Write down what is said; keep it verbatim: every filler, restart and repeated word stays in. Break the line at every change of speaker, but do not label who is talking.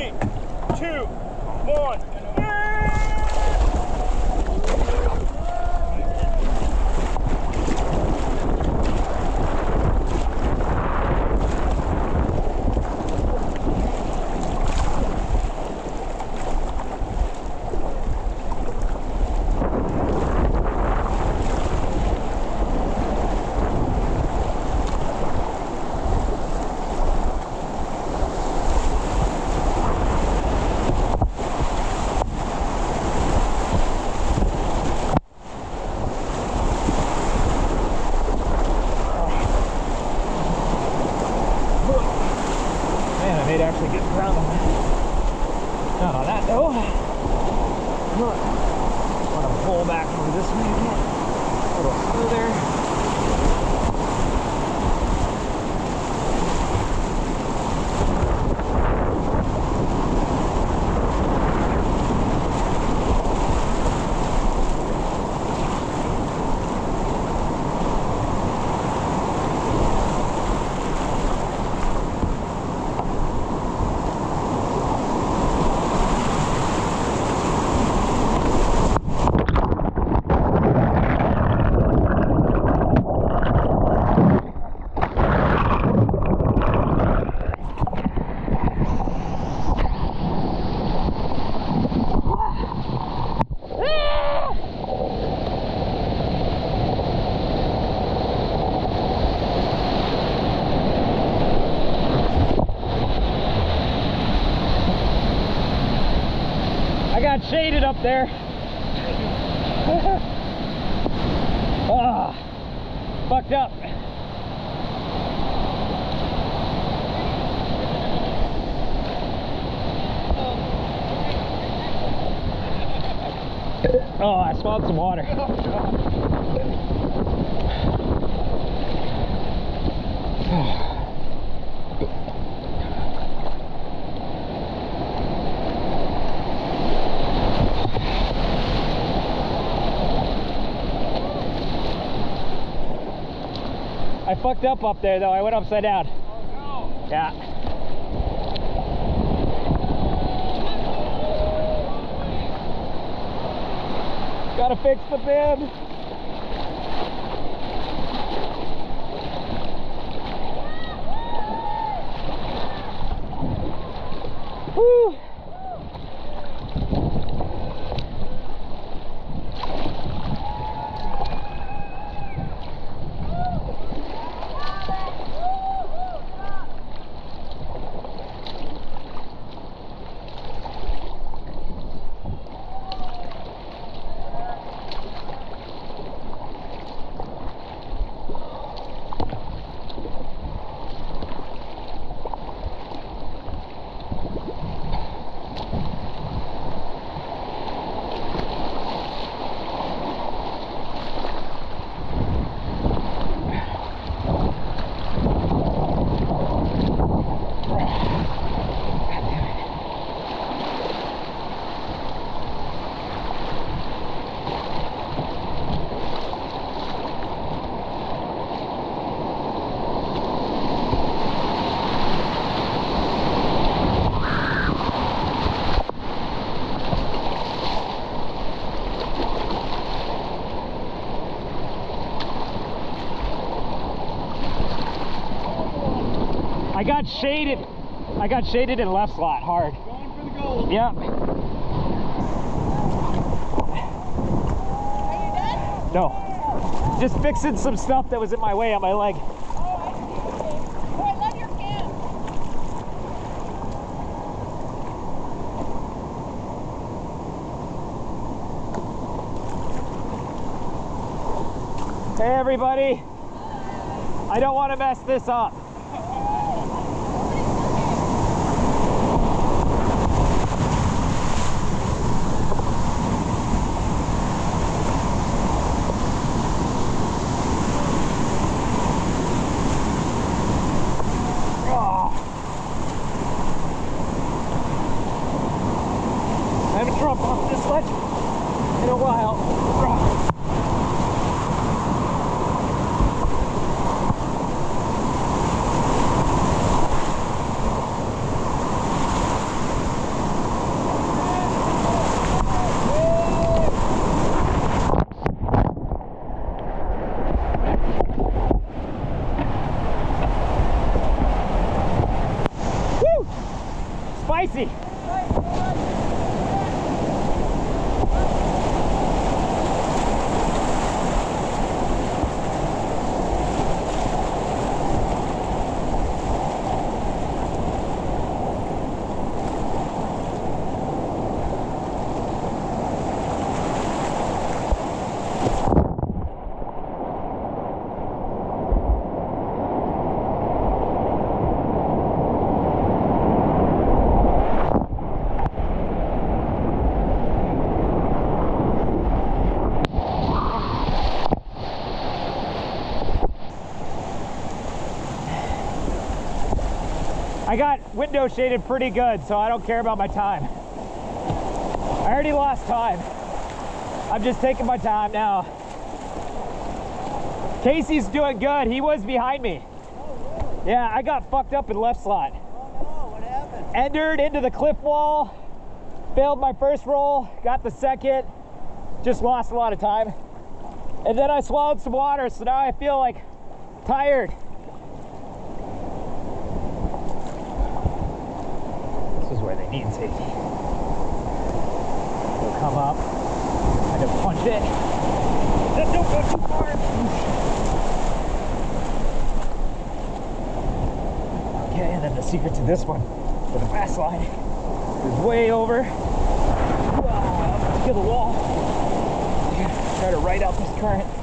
Three, two, one.
Shaded up there. Ah, fucked up. Oh, I smelled some water. I fucked up up there though. I went upside down. Oh no. Yeah. Gotta fix the bin. Woo. I got shaded. I got shaded in left slot hard.
Going for the goal.
Yep.
Are you done?
No. Just fixing some stuff that was in my way on my leg.
Oh, I see. Okay. Oh, I love your cam.
Hey everybody. I don't want to mess this up. I haven't dropped off this much in a while. icy. I got window shaded pretty good, so I don't care about my time. I already lost time. I'm just taking my time now. Casey's doing good. He was behind me.
Oh, really?
Yeah, I got fucked up in left slot.
Oh, no. What happened?
Entered into the cliff wall. Failed my first roll. Got the second. Just lost a lot of time. And then I swallowed some water, so now I feel like tired. This is where they need safety. They'll come up. I just punch it. Just don't go too far. Okay, and then the secret to this one, for the fast slide, is way over. Wow, up to the wall. Try to ride out this current.